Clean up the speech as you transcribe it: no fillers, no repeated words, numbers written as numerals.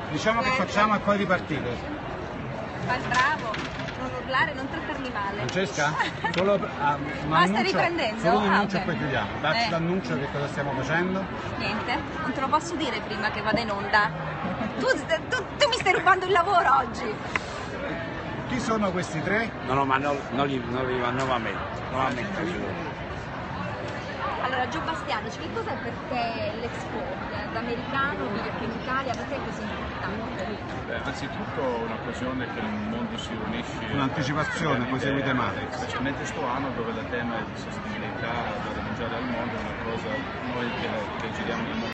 Diciamo che facciamo e poi ripartite. Bravo, non urlare, non trattarmi male. Francesca? Solo Ma stai riprendendo? Solo un annuncio ok. e poi chiudiamo. Dacci l'annuncio che cosa stiamo facendo. Niente, non te lo posso dire prima che vada in onda. Tu mi stai rubando il lavoro oggi. Chi sono questi tre? No, ma non nuovamente. Allora, Gio Bastianoci, che cos'è per te l'Expo? Da americano, che in Italia per te è così importante? Anzitutto un'occasione che il mondo si unisce. Un'anticipazione, poi segui tematiche. Specialmente sto anno dove il tema di sostenibilità da mangiare al mondo è una cosa, noi che giriamo nel mondo